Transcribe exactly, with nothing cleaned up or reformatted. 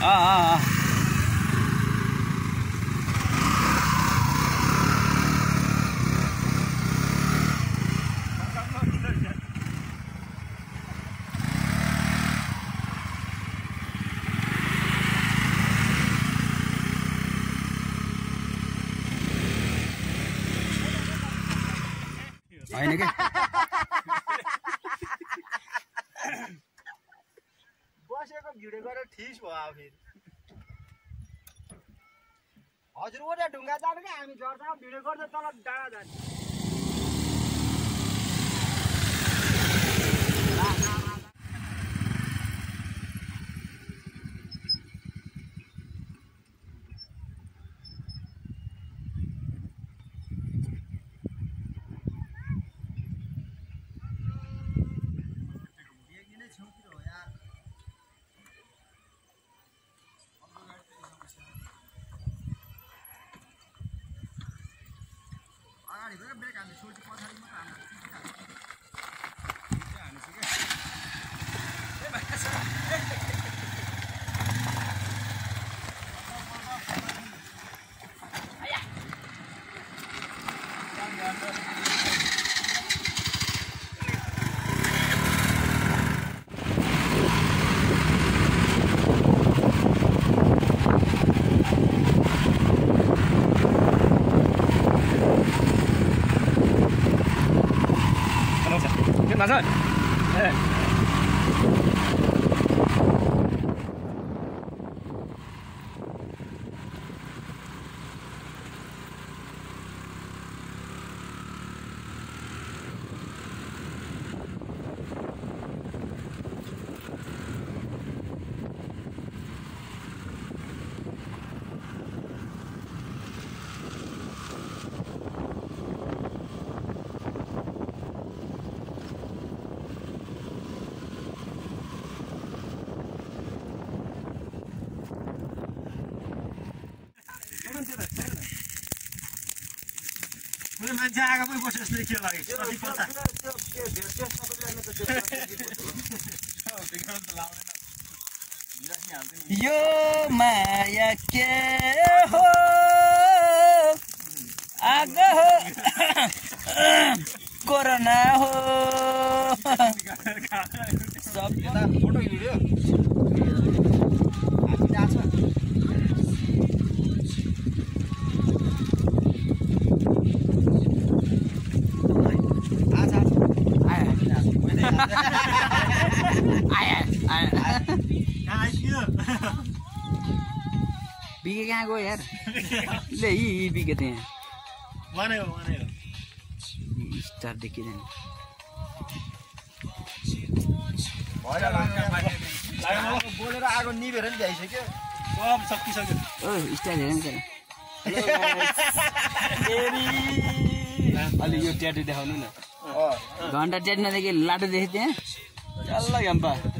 अँ होइन के बसेको भिडियो गरेर ठिस भयो फेरि हजुर ओरे ढुङ्गा जानु क्या हामी झर्छ भिडियो गर्दै तल डाँडा जाने ब्रेक हाल्ने सोल्टी पछाडि मात्र हाल्नु 맞아. 네. मान्छे आएको पनि बस्यो जस्तो के लाग्यो यो माया के हो आगो हो कोरोना हो सब फोटो भिडियो बिके कहाँ गयो यार ले यी बिके त यहाँ माने हो माने हो स्टार देखिदैन बोलेर आगो निभेर नि भ्याइसक्यो सब सकिसक्यो ओ स्टार हेर नि अलि यो ट्याटु देखाउनु न घन्टा ट्याटु नदेखि लाटो देखेँ त्यहाँ चल्ला घम्पा